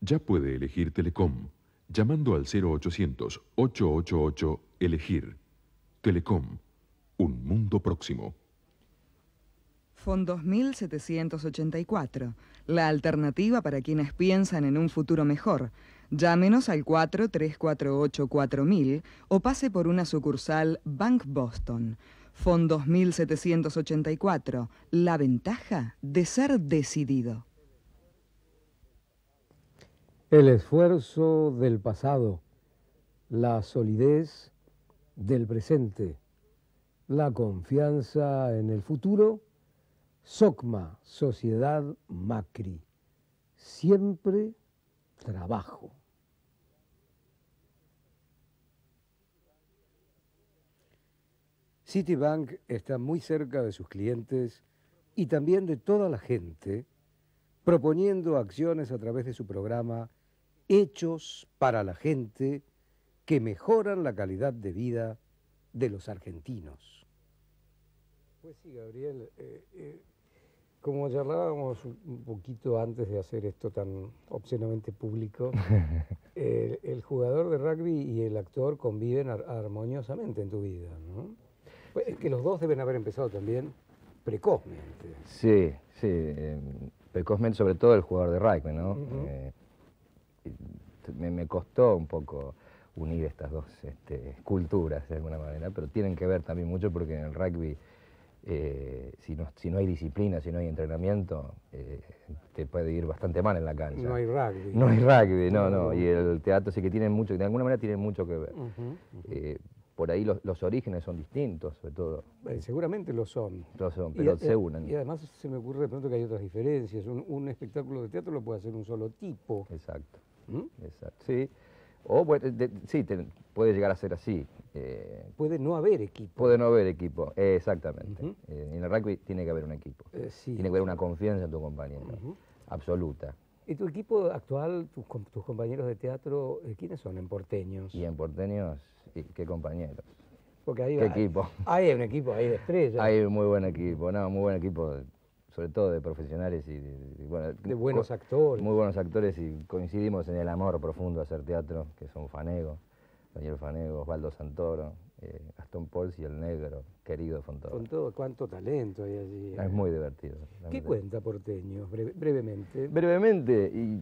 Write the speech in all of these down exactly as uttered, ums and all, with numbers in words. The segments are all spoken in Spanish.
Ya puede elegir Telecom, llamando al cero ochocientos, ochocientos ochenta y ocho, elegir. Telecom, un mundo próximo. Fondos mil setecientos ochenta y cuatro, la alternativa para quienes piensan en un futuro mejor. Llámenos al cuatro tres cuatro ocho cuatro mil o pase por una sucursal Bank Boston. Fondos mil setecientos ochenta y cuatro, la ventaja de ser decidido. El esfuerzo del pasado, la solidez del presente, la confianza en el futuro. SOCMA, Sociedad Macri, siempre trabajo. Citibank está muy cerca de sus clientes y también de toda la gente, proponiendo acciones a través de su programa Hechos para la Gente, que mejoran la calidad de vida de los argentinos. Pues sí, Gabriel, eh, eh, como charlábamos un poquito antes de hacer esto tan obscenamente público, eh, el jugador de rugby y el actor conviven ar armoniosamente en tu vida, ¿no? Pues es que los dos deben haber empezado también precozmente. Sí, sí, eh, precozmente, sobre todo el jugador de rugby, ¿no? Uh-huh. eh, me, me costó un poco unir estas dos este, culturas de alguna manera, pero tienen que ver también mucho porque en el rugby, eh, si, no, si no hay disciplina, si no hay entrenamiento, eh, te puede ir bastante mal en la cancha. No hay rugby. No hay rugby, no, no, y el teatro sí que tiene mucho, de alguna manera tiene mucho que ver. Uh-huh, uh-huh. Eh, por ahí los, los orígenes son distintos, sobre todo. Eh, seguramente lo son. Lo son, pero y, se unen. Y además se me ocurre de pronto que hay otras diferencias. Un, un espectáculo de teatro lo puede hacer un solo tipo. Exacto. ¿Mm? Exacto, sí. O bueno, de, sí, te, puede llegar a ser así. Eh, puede no haber equipo. Puede no haber equipo, eh, exactamente. Uh-huh. eh, en el rugby tiene que haber un equipo. Eh, sí. Tiene que haber una confianza en tu compañero, uh-huh. absoluta. ¿Y tu equipo actual, tus, tus compañeros de teatro, eh, quiénes son en Porteños? Y en Porteños, y, ¿qué compañeros? Porque ahí, ¿Qué hay, equipo? Hay un equipo ahí de estrellas. Hay un muy buen equipo, no, muy buen equipo, sobre todo de profesionales y, y bueno, de buenos actores. Muy buenos actores y coincidimos en el amor profundo a hacer teatro, que son Fanego, Daniel Fanego, Osvaldo Santoro, eh, Gastón Pols y el negro, querido Fontoro. Con todo, cuánto talento hay allí. Es muy divertido. ¿Qué cuenta Porteños, breve, brevemente? Brevemente, y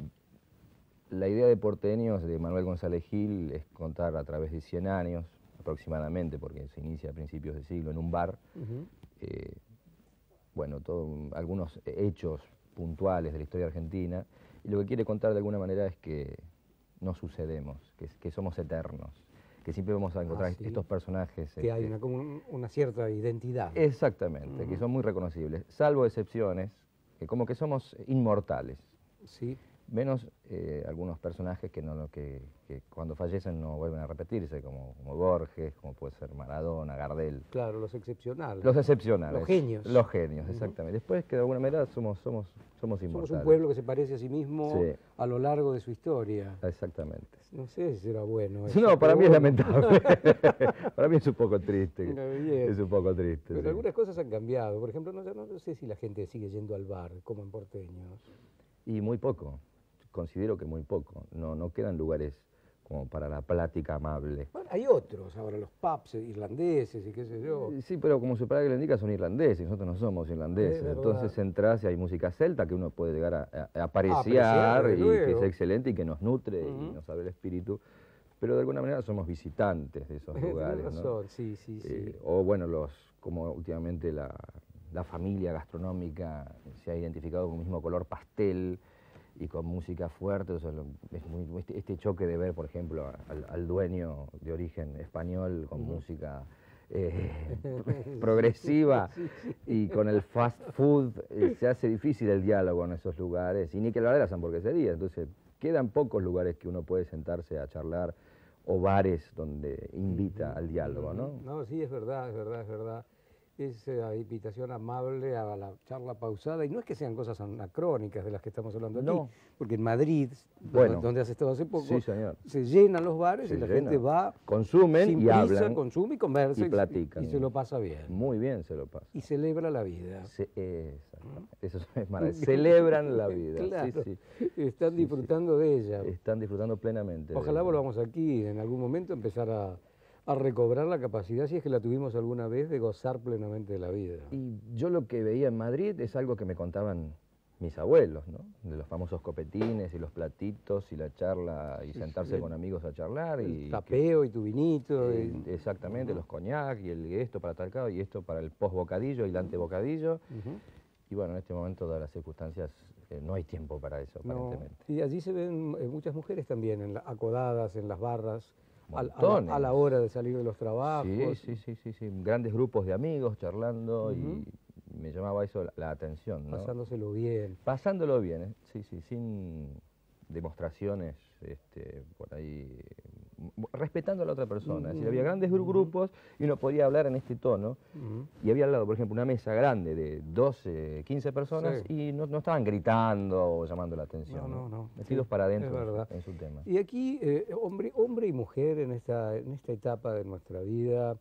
la idea de Porteños de Manuel González Gil es contar a través de cien años, aproximadamente, porque se inicia a principios de siglo en un bar, uh-huh. eh, bueno, todo, algunos hechos puntuales de la historia argentina, y lo que quiere contar de alguna manera es que no sucedemos, que, que somos eternos, que siempre vamos a encontrar ah, sí. estos personajes. Que este, hay una, como una cierta identidad. Exactamente, uh-huh. que son muy reconocibles, salvo excepciones, que como que somos inmortales. Sí. Menos eh, algunos personajes que, no, que, que cuando fallecen no vuelven a repetirse, como, como Borges, como puede ser Maradona, Gardel. Claro, los excepcionales. Los excepcionales. Los genios. Los genios, exactamente. Uh-huh. Después que de alguna manera somos, somos, somos inmortales. Somos un pueblo que se parece a sí mismo sí. a lo largo de su historia. Exactamente. No sé si será bueno eso. No, para mí bueno. es lamentable. Para mí es un poco triste. Es un poco triste. Pero sí. algunas cosas han cambiado. Por ejemplo, no, no sé si la gente sigue yendo al bar, como en Porteños. Y muy poco. Considero que muy poco, no, no quedan lugares como para la plática amable. Bueno, hay otros, ahora los pubs irlandeses y qué sé yo. Sí, pero como su palabra que le indica son irlandeses, nosotros no somos irlandeses, entonces entras y hay música celta que uno puede llegar a, a, a apreciar, y que es excelente y que nos nutre uh-huh. y nos abre el espíritu, pero de alguna manera somos visitantes de esos lugares, ¿no? ¿no? Sí, sí, sí. Eh, o bueno, los, como últimamente la, la familia gastronómica se ha identificado con el mismo color pastel, y con música fuerte, o sea, es muy, este, este choque de ver, por ejemplo, al, al dueño de origen español con uh-huh. música eh, progresiva sí, sí, sí. y con el fast food, eh, se hace difícil el diálogo en esos lugares, y ni que hablar de las hamburgueserías, entonces quedan pocos lugares que uno puede sentarse a charlar, o bares donde invita uh-huh. al diálogo, ¿no? No, sí, es verdad, es verdad, es verdad. esa invitación amable a la charla pausada, y no es que sean cosas anacrónicas de las que estamos hablando aquí, No. porque en Madrid, Bueno, donde has estado hace poco, sí, señor. se llenan los bares Se y la llenan. gente va, Consumen sin y prisa, hablan consume y conversa y platican. y se lo pasa bien. Muy bien se lo pasa. Y celebra la vida. Se- exacto. Eso es maravilloso. Celebran la vida. Claro, Sí, sí. están Sí, disfrutando de ella. Están disfrutando plenamente. de Ojalá ella. volvamos aquí en algún momento a empezar a, a recobrar la capacidad, si es que la tuvimos alguna vez, de gozar plenamente de la vida. Y yo lo que veía en Madrid es algo que me contaban mis abuelos, ¿no? De los famosos copetines y los platitos y la charla y Sí, sentarse sí. con amigos a charlar. El y tapeo y tu vinito. que- y- eh, exactamente, los coñac y el esto para tal cabo y esto para el post bocadillo y el ante bocadillo. Ujú. Y bueno, en este momento, dadas las circunstancias, eh, no hay tiempo para eso, No, aparentemente. y allí se ven eh, muchas mujeres también, en la- acodadas en las barras, al- a, la, Montones. a la hora de salir de los trabajos. Sí, sí, sí, sí, sí. Grandes grupos de amigos charlando Ujú. y me llamaba eso la, la atención, ¿no? Pasándoselo bien. Pasándolo bien, ¿eh? Sí, sí, sin demostraciones este, por ahí, m- respetando a la otra persona. Es decir, había grandes gru- grupos y uno podía hablar en este tono. Ujú. Y había al lado, por ejemplo, una mesa grande de doce, quince personas Sí. y no, no estaban gritando o llamando la atención. No, no, no. Metidos Sí, para es adentro en verdad. su- en su tema. Y aquí, eh, hombre, hombre y mujer en esta, en esta etapa de nuestra vida,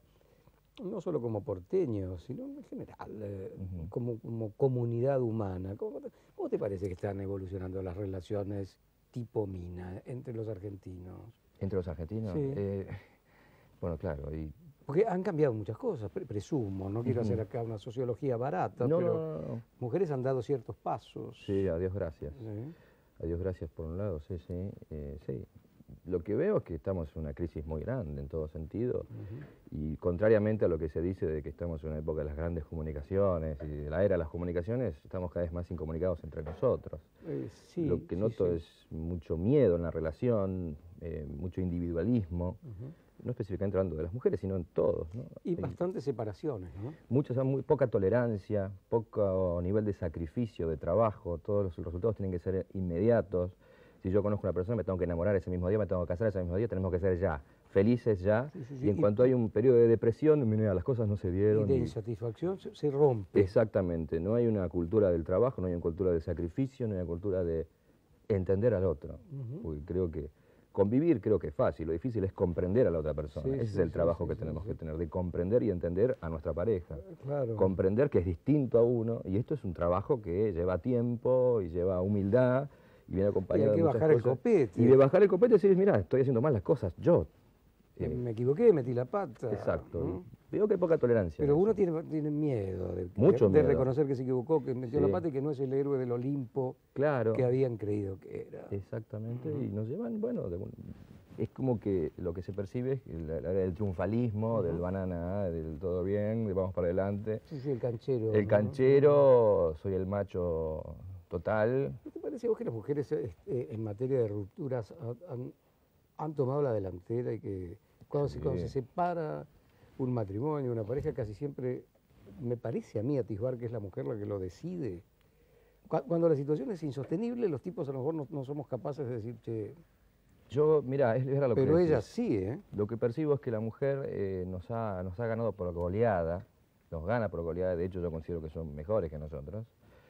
no solo como porteños, sino en general, eh, Ujú. como, como comunidad humana. ¿Cómo te, cómo te parece que están evolucionando las relaciones tipo Mina entre los argentinos? Entre los argentinos. Sí. eh, bueno, claro. Y, Porque han cambiado muchas cosas, pre- presumo, no quiero Ujú. hacer acá una sociología barata, no, pero no, no, no. mujeres han dado ciertos pasos. Sí, adiós, gracias. ¿eh? Adiós, gracias por un lado, sí, sí. eh, sí. Lo que veo es que estamos en una crisis muy grande en todo sentido. Ujú. Y contrariamente a lo que se dice de que estamos en una época de las grandes comunicaciones y de la era de las comunicaciones, estamos cada vez más incomunicados entre nosotros. Eh, sí, lo que sí, noto sí. es mucho miedo en la relación, eh, mucho individualismo, Ujú. no específicamente hablando de las mujeres, sino en todos, ¿no? Y Hay bastantes separaciones, ¿no? muchas, muy poca tolerancia, poco nivel de sacrificio, de trabajo, todos los resultados tienen que ser inmediatos. Si yo conozco a una persona, me tengo que enamorar ese mismo día, me tengo que casar ese mismo día, tenemos que ser ya, felices ya. Sí, sí, sí. Y en Y- cuanto hay un periodo de depresión, mira, las cosas no se Y dieron. de y- insatisfacción se, se rompe. Exactamente, no hay una cultura del trabajo, no hay una cultura del sacrificio, no hay una cultura de entender al otro. Ujú. Porque creo que convivir creo que es fácil, lo difícil es comprender a la otra persona. Sí, Ese sí, es el sí, trabajo sí, que sí, tenemos sí. que tener, de comprender y entender a nuestra pareja. Claro. Comprender que es distinto a uno, y esto es un trabajo que lleva tiempo y lleva humildad y viene acompañado hay que de muchas bajar el cosas. copete. Y de bajar el copete y decir, mira, estoy haciendo mal las cosas, yo. Eh, Eh, Me equivoqué, metí la pata. exacto. ¿no? Veo que hay poca tolerancia. en Pero eso. uno tiene, tiene miedo de, Mucho de miedo. reconocer que se equivocó, que metió la Sí. pata y que no es el héroe del Olimpo Claro. que habían creído que era. Exactamente, y nos llevan, bueno, de un- es como que lo que se percibe es el, el- el triunfalismo, del banana, del todo bien, de vamos para adelante. Sí, sí, el canchero. El ¿no? canchero, soy el macho total. ¿No te parece a vos que las mujeres eh, eh, en materia de rupturas ha- han, han tomado la delantera y que cuando, se, cuando Sí. se separa un matrimonio, una pareja, casi siempre, me parece a mí atisbar que es la mujer la que lo decide? Cu- Cuando la situación es insostenible, los tipos a lo mejor no, no somos capaces de decir, che, Yo, mira, es verdad lo que pero decís. ella sí, ¿eh? Lo que percibo es que la mujer eh, nos, ha, nos ha ganado por goleada, nos gana por goleada, de hecho yo considero que son mejores que nosotros.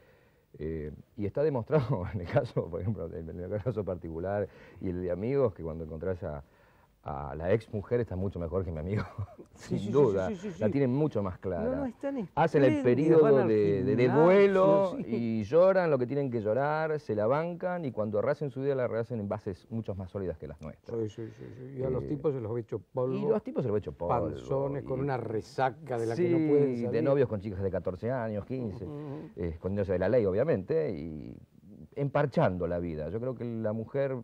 Eh, y está demostrado en el caso, por ejemplo, en el caso particular y el de amigos, que cuando encontrás a, a la ex mujer está mucho mejor que mi amigo, Sí, sin sí, sí, duda, sí, sí, sí, la sí. tienen mucho más clara. No, no, están Hacen el espléndidas, van periodo al de, de- de gimnasio, duelo sí. y lloran lo que tienen que llorar, se la bancan y cuando rehacen su vida la rehacen en bases mucho más sólidas que las nuestras. Sí, sí, sí, sí. Y a los Eh, tipos se los he hecho polvo. Y los tipos se lo he hecho polvo. panzones, con y- una resaca de la sí, que no pueden salir. de novios con chicas de catorce años, quince, Ujú. eh, escondiéndose de la ley, obviamente, y emparchando la vida. Yo creo que la mujer,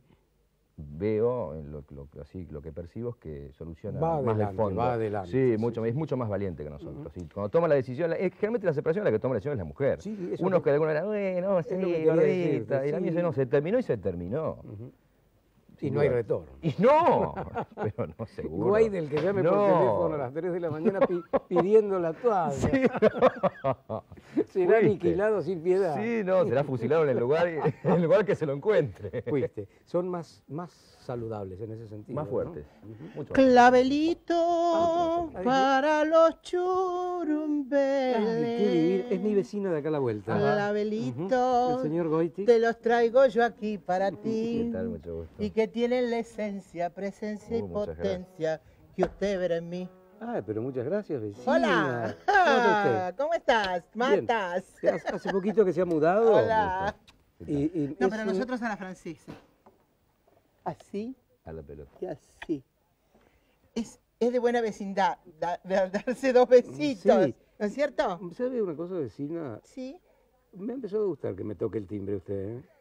veo, en lo, lo- así, lo que percibo es que soluciona Va más de adelante, fondo. va adelante, Sí, sí, mucho, sí. es mucho más valiente que nosotros. Y cuando toma la decisión, la- es, generalmente la separación la que toma la decisión es la mujer. Sí, eso Unos que- que de alguna manera, bueno, sí, lo que quería gordita", decirte, y la mía sí. dice, no, se terminó y se terminó. Ujú. Sin Y no hay duda. retorno. Y no, pero no seguro. Guay del que llame por No. teléfono a las tres de la mañana pi- pidiendo la toalla. Sí, no. Será Fuiste. aniquilado sin piedad. Sí, no, será fusilado en el lugar, en el lugar que se lo encuentre. Fuiste. Son más, más saludables en ese sentido. Más ¿no? fuertes. Ujú. Mucho más. Clavelito Ah, ahí sí. para los churumbes. es mi vecino de acá a la vuelta. Hola, Ujú. Abelito. El señor Goiti. Te los traigo yo aquí para ti. ¿Qué tal? Mucho gusto. Y que tienen la esencia, presencia y Uh, muchas potencia que usted verá en mí. Ah, pero muchas gracias, vecina. Hola. ¿Cómo está usted? ¿Cómo estás? Bien. Matas. Hace hace poquito que se ha mudado. Hola. Y, y No, es pero un- nosotros a la francesa. Así A la pelota. y así. Es, es de buena vecindad da- da- darse dos besitos. Sí. ¿No es cierto? ¿Sabe una cosa, vecina? Sí. Me ha empezado a gustar que me toque el timbre usted, ¿eh?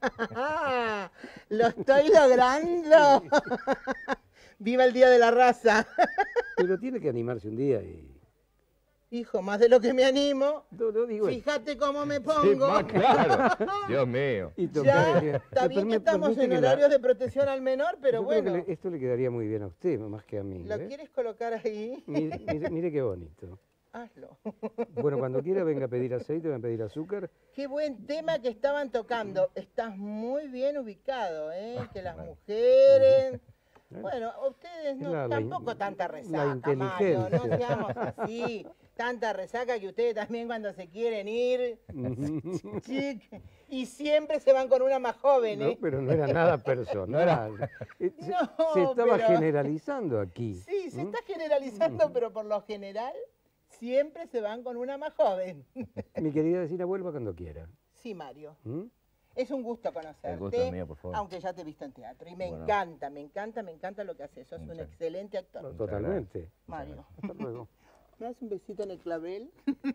¡Lo estoy logrando! ¡Viva el Día de la Raza! Pero tiene que animarse un día y... Hijo, más de lo que me animo. No, no digo... Fíjate cómo me Sí, pongo. más claro. Dios mío. Y Ya, tocar- está bien que Me estamos permite en que la- horarios de protección al menor, pero Yo creo que bueno. le- esto le quedaría muy bien a usted, más que a mí. ¿Lo ¿eh? quieres colocar ahí? Mire, mire- mire qué bonito. Hazlo. Bueno, cuando quiera venga a pedir aceite, venga a pedir azúcar. Qué buen tema que estaban tocando. Estás muy bien ubicado, ¿eh? Que las Bueno. mujeres... Bueno, ustedes no, La- la in- tampoco tanta la resaca, Mario, no inteligencia. seamos así. Tanta resaca que ustedes también cuando se quieren ir, chic, y siempre se van con una más joven, No, ¿eh? pero no era nada personal. Eh, Se, No, se estaba pero- generalizando aquí. Sí, se ¿Mm? está generalizando, pero por lo general siempre se van con una más joven. Mi querida vecina, vuelva cuando quiera. Sí, Mario. ¿Mm? Es un gusto conocerte. El gusto es mío, por favor. Aunque ya te he visto en teatro. Y me Bueno. encanta, me encanta, me encanta lo que haces. Sos un Muchas- excelente actor. Totalmente. Mario, Hasta luego. ¿me das un besito en el clavel?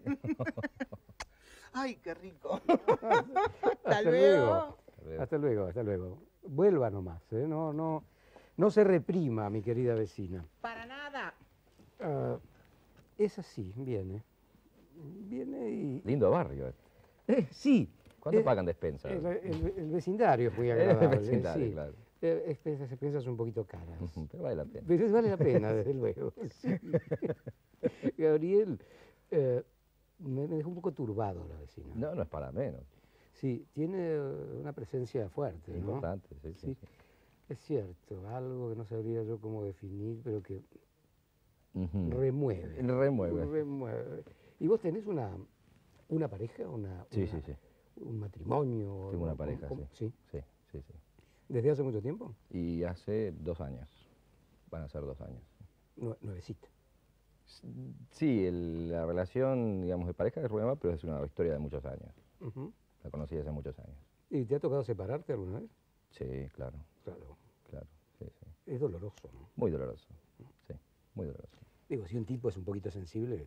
Ay, qué rico. Hasta luego. Hasta luego, hasta luego. Vuelva nomás, ¿eh? No, no, no se reprima, mi querida vecina. Para nada. Ah, es así, viene. Viene y... Lindo barrio. este. Eh, sí. ¿Cuánto eh, pagan despensa? El, el- el vecindario es muy El agradable. vecindario, sí. claro. Eh, expensas, expensas un poquito caras. Pero vale la pena. Pero vale la pena, desde luego. Sí. Gabriel, eh, me, me dejó un poco turbado la vecina. No, no es para menos. Sí, tiene eh, una presencia fuerte, ¿no? Importante, sí, sí. Sí, sí. es cierto, algo que no sabría yo cómo definir, pero que Ujú. remueve. Remueve. Remueve. ¿Y vos tenés una, una pareja? Una, Sí, una- sí, sí. ¿Un matrimonio? Tengo una ¿Cómo- pareja, cómo- sí. Sí, sí, sí. ¿Desde hace mucho tiempo? Y hace dos años. Van a ser dos años. Nue- Nuevecita. Sí, el- la relación, digamos, de pareja es nueva, pero es una historia de muchos años. Ujú. La conocí hace muchos años. ¿Y te ha tocado separarte alguna vez? Sí, claro, Claro. claro. Sí, sí. Es doloroso, ¿no? Muy doloroso. Sí, muy doloroso. Digo, si un tipo es un poquito sensible,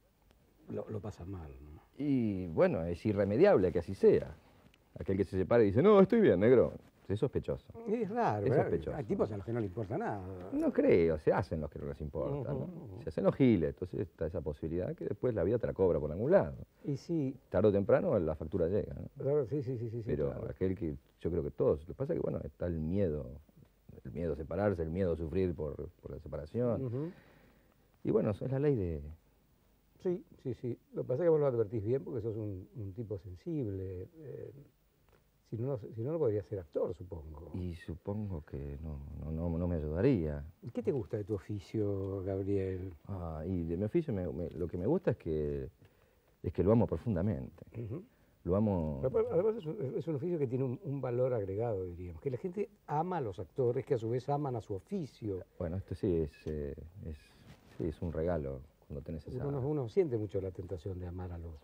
lo, lo pasa mal, ¿no? Y bueno, es irremediable que así sea. Aquel que se separa y dice, no, estoy bien, negro. Es sospechoso. Es raro, Es ¿verdad? sospechoso. Hay tipos a los que no les importa nada. No creo, se hacen los que no les importa, ¿no? Ujú, ujú. Se hacen los giles, entonces está esa posibilidad que después la vida te la cobra por algún lado. Y sí, Tarde o temprano la factura llega, ¿no? claro, sí, sí, sí, sí. sí, Pero claro. aquel que yo creo que todos, lo que pasa es que bueno, está el miedo, el miedo a separarse, el miedo a sufrir por, por la separación. Ujú. Y bueno, eso es la ley de... Sí, sí, sí. Lo que pasa es que vos lo advertís bien porque sos un, un tipo sensible. eh, si, no, no- si no, no podría ser actor, supongo. Y supongo que no, no, no, no me ayudaría. ¿Y ¿Qué te gusta de tu oficio, Gabriel? Ah, y de mi oficio me- me- lo que me gusta es que, es que lo amo profundamente. Ujú. Lo amo... Pero, además es un, es un oficio que tiene un, un valor agregado, diríamos. Que la gente ama a los actores, que a su vez aman a su oficio. Bueno, esto sí es, eh, es, sí, es un regalo cuando tenés esa... Uno, uno siente mucho la tentación de amar a los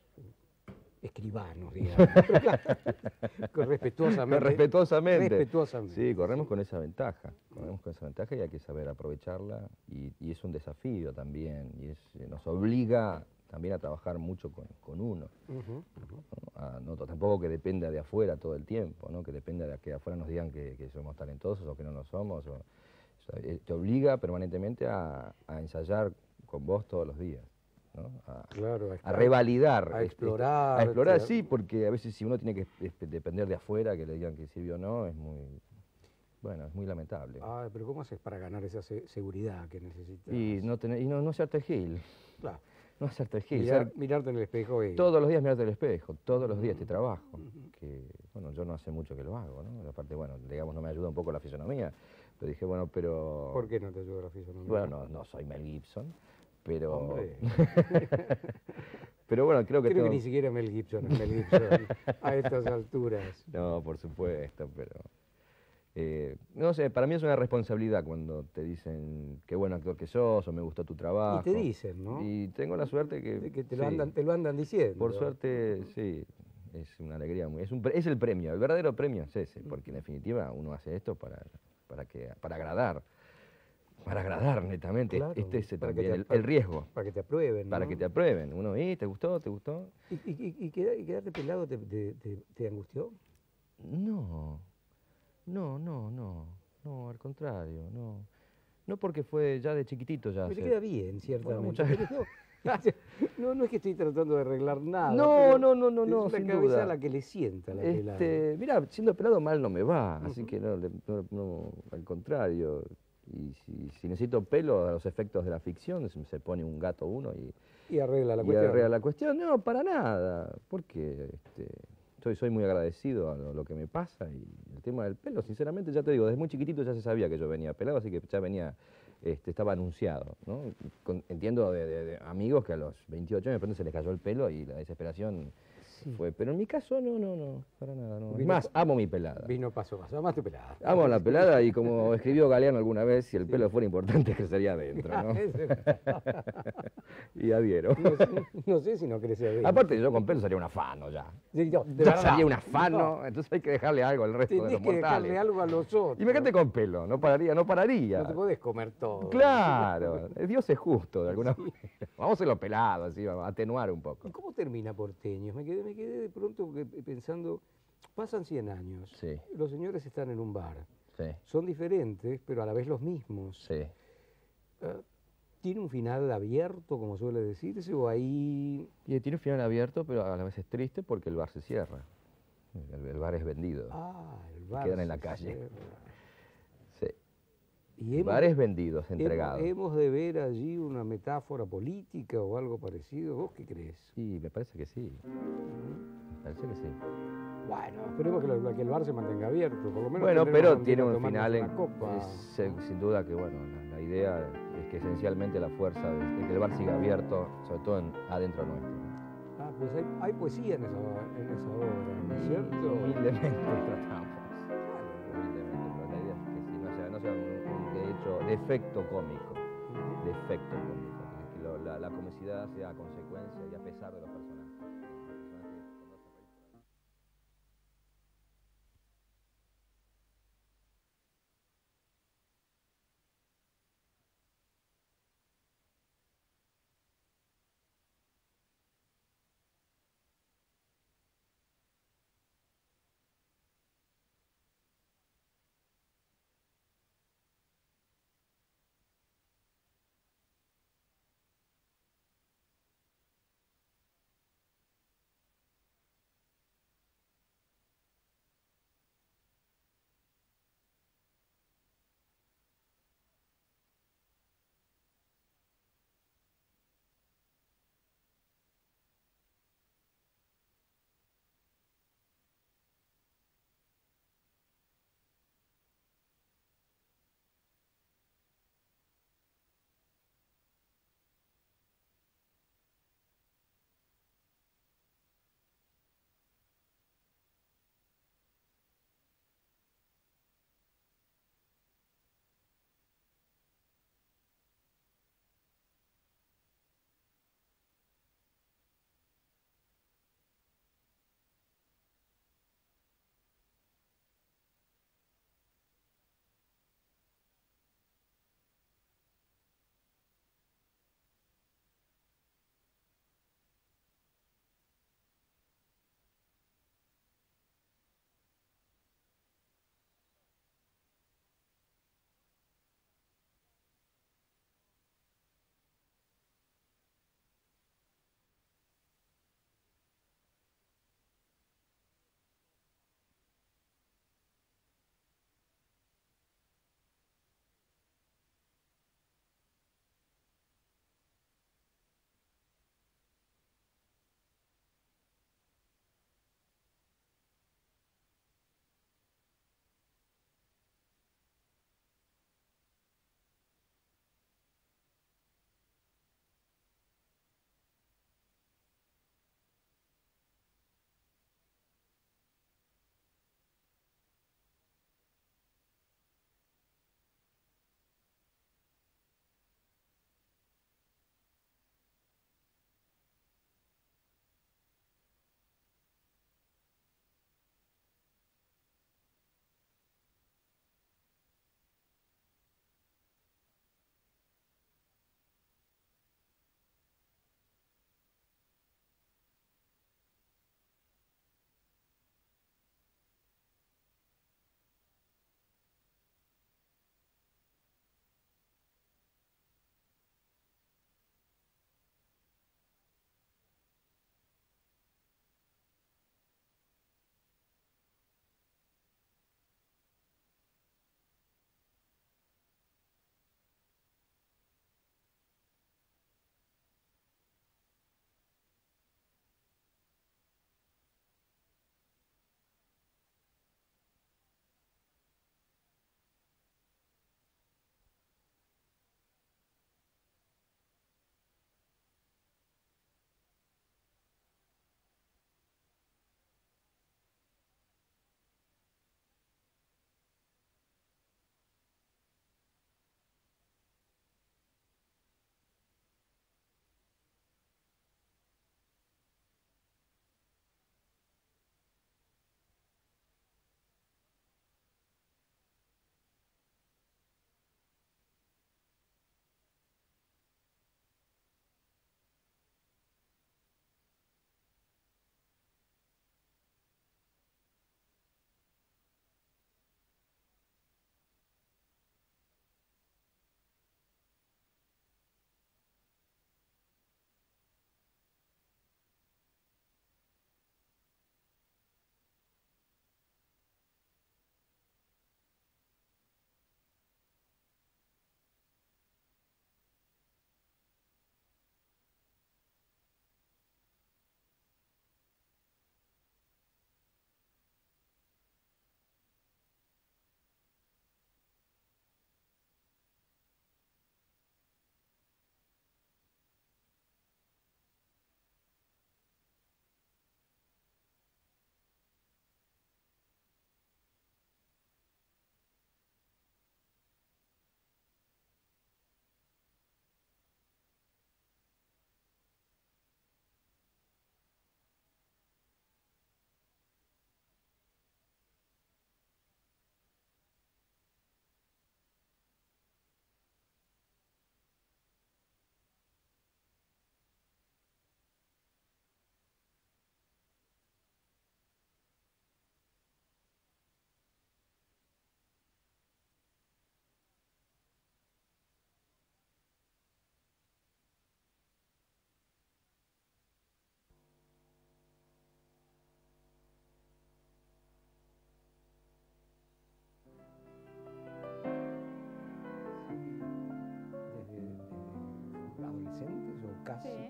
escribanos, digamos. Pero claro, con respetuosamente. Respetuosamente. Respetuosamente. Sí, corremos con esa ventaja. Corremos con esa ventaja y hay que saber aprovecharla. Y, y es un desafío también. Y es, eh, nos obliga también a trabajar mucho con, con uno. Ujú, ujú. ¿No? A- no, tampoco que dependa de afuera todo el tiempo, ¿no? Que dependa de que afuera nos digan que, que somos talentosos o que no lo somos. o- o sea, eh, te obliga permanentemente a, a ensayar con vos todos los días. ¿No? A, Claro, a revalidar. a este, explorar, A explorar, este, sí, porque a veces si uno tiene que este, depender de afuera, que le digan que sirvió o no, es muy, bueno, es muy lamentable. Ah, pero ¿cómo haces para ganar esa se- seguridad que necesitas? Y no tener, y no, no hacerte el gil, Claro. no hacerte el gil. Mirar- ser- mirarte en el espejo y... todos los días mirarte al espejo, todos los días este trabajo, que bueno, yo no hace mucho que lo hago, ¿no? Aparte, bueno, digamos, no me ayuda un poco la fisonomía, pero dije, bueno, pero... ¿Por qué no te ayuda la fisonomía? Bueno, no, no soy Mel Gibson, pero... Hombre. Pero bueno, creo que Creo tengo- que ni siquiera Mel Gibson es Mel Gibson a estas alturas. No, por supuesto, pero... eh, no sé, para mí es una responsabilidad cuando te dicen qué buen actor que sos o me gustó tu trabajo. Y te dicen, ¿no? Y tengo la suerte que... De que te lo, sí, andan, te lo andan diciendo. por suerte, sí, es una alegría muy... Es, un, pre- es el premio, el verdadero premio es ese, porque en definitiva uno hace esto para, para, que, para agradar. Para agradar, netamente. Claro, este es para que también te- el, el riesgo. Para que te aprueben, Para ¿no? que te aprueben. Uno, ¿y te gustó? ¿Te gustó? ¿Y, y, y- y queda- y quedarte pelado te, te, te- te angustió? No, no, no, no, no, al contrario, no. No porque fue ya de chiquitito ya. Me te se- queda bien, ciertamente. muchas pero no, no, no es que estoy tratando de arreglar nada. No, pero no, no, no, es no, una sin cabeza duda. a la que le sienta la pelada. Este, mira, siendo pelado mal no me va, así que no, le- no, no, al contrario. Y si, si necesito pelo a los efectos de la ficción, se se pone un gato uno y, Y arregla la y cuestión. arregla la cuestión. No, para nada, porque este, soy, soy muy agradecido a lo, lo que me pasa y el tema del pelo, sinceramente, ya te digo, desde muy chiquitito ya se sabía que yo venía pelado, así que ya venía, este, estaba anunciado, ¿no? Con- entiendo de, de- de amigos que a los veintiocho años de pronto se les cayó el pelo y la desesperación fue, pero en mi caso no, no, no, para nada, no. Es Vino más, pa- amo mi pelada. Vino paso a paso. Además tu pelada. Amo la pelada y como escribió Galeano alguna vez, si el pelo fuera importante, crecería adentro, ¿no? Y adhiero. No sé, no sé si no crece bien. Aparte, yo con pelo sería un afano ya. Sí, no, de Ya verdad. sería un afano, No, entonces hay que dejarle algo al resto de tenés los que dejarle mortales. algo a los otros. Imagínate con pelo, no pararía, no pararía. No te podés comer todo. Claro, Dios es justo de alguna manera. Vamos a hacerlo pelado, así, vamos a atenuar un ¿Y poco. cómo termina Porteños? Me quedé, me quedé de pronto que- pensando, pasan cien años, Sí. los señores están en un bar, Sí, son diferentes, pero a la vez los mismos. sí. Ah, ¿Tiene un final abierto, como suele decirse, o ahí... Y tiene un final abierto, pero a la vez es triste porque el bar se cierra. El, el bar es vendido. Ah, el bar quedan en la se calle. cierra. Sí. Y hemos, Bares vendidos, hemos- entregados. hemos de ver allí una metáfora política o algo parecido. ¿Vos qué crees? Sí, me parece que sí. Me parece que sí. Bueno, esperemos que, lo- que el bar se mantenga abierto, por lo menos. Bueno, tendremos pero donde tiene ir a un tomarnos final, en- una copa. es, eh, sin duda que bueno, la, la idea es que esencialmente la fuerza de, de que el bar siga abierto, sobre todo en- adentro nuestro. Ah, pues hay, hay poesía en esa, en esa obra, ¿no es cierto? Humildemente tratamos. Humildemente, pero la idea es que sí, no sea, no sea un, un, de hecho, defecto cómico, defecto cómico, que lo- la, la comicidad sea a consecuencia y a pesar de los personajes.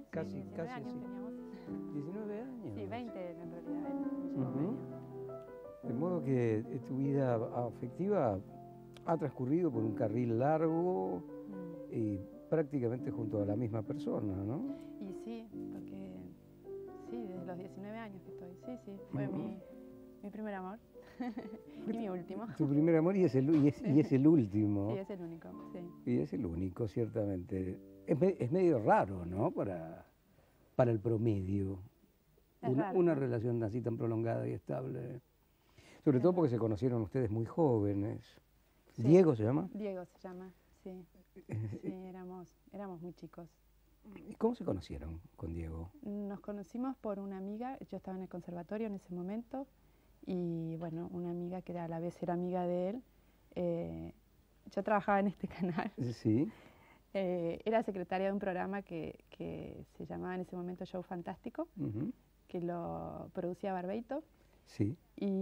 casi, diecinueve casi años así. teníamos. diecinueve años. Sí, veinte en realidad. en ese Ujú. momento. De modo que eh, tu vida afectiva ha transcurrido por un carril largo Mm. y prácticamente junto a la misma persona, ¿no? Y sí, porque sí, desde los diecinueve años que estoy. Sí, sí, fue Ujú. mi, mi primer amor y mi último. Tu primer amor y es el, y es, y es el último. Sí, es el único, sí. Y es el único, ciertamente. Es, me- es medio raro, ¿no? Para, para el promedio. Es Una, raro, una ¿no? relación así tan prolongada y estable. Sobre Es todo porque raro. se conocieron ustedes muy jóvenes. Sí. ¿Diego se llama? Diego se llama, sí. Sí, éramos, éramos muy chicos. ¿Y cómo se conocieron con Diego? Nos conocimos por una amiga, yo estaba en el conservatorio en ese momento, y bueno, una amiga que a la vez era amiga de él. eh, yo trabajaba en este canal, Sí. eh, era secretaria de un programa que, que se llamaba en ese momento Show Fantástico, Ujú. que lo producía Barbeito. Sí.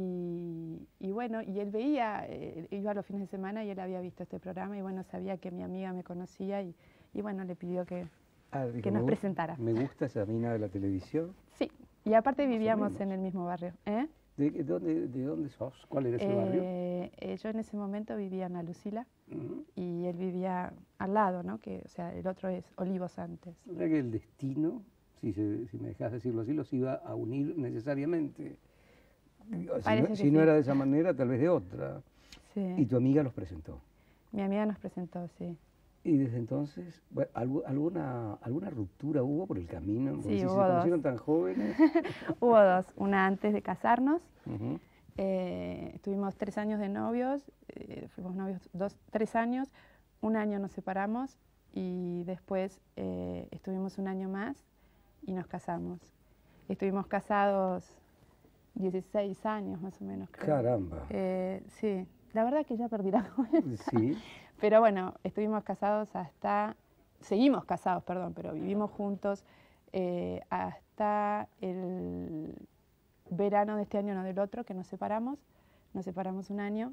Y, y bueno, y él veía, eh, iba los fines de semana y él había visto este programa y bueno, sabía que mi amiga me conocía y, y bueno, le pidió que, Ah, dijo, que "Me nos gu- presentara. Me gusta esa mina de la televisión. Sí, y aparte Más o vivíamos menos. en el mismo barrio. ¿eh? ¿De, qué- dónde, ¿De dónde sos? ¿Cuál era ese barrio? Eh, eh, yo en ese momento vivía en La Lucila Ujú. y él vivía al lado, ¿no? Que, o sea, el otro es Olivos antes. O sea que el destino, si, se- si me dejas decirlo así, los iba a unir necesariamente. Si Parece no, que si no sí. era de esa manera, tal vez de otra. Sí. Y tu amiga los presentó. Mi amiga nos presentó, sí. Y desde entonces, bueno, ¿algu- alguna, ¿alguna ruptura hubo por el camino? Porque Sí, si se hubo dos. conocieron tan jóvenes. Hubo dos, una antes de casarnos. Ujú. Eh, estuvimos tres años de novios, eh, fuimos novios dos, tres años, un año nos separamos y después eh, estuvimos un año más y nos casamos. Estuvimos casados dieciséis años más o menos, creo. Caramba. Eh, sí, la verdad que ya perdí la cuenta. Sí. Pero bueno, estuvimos casados hasta, seguimos casados, perdón, pero vivimos juntos eh, hasta el verano de este año, no del otro, que nos separamos. Nos separamos un año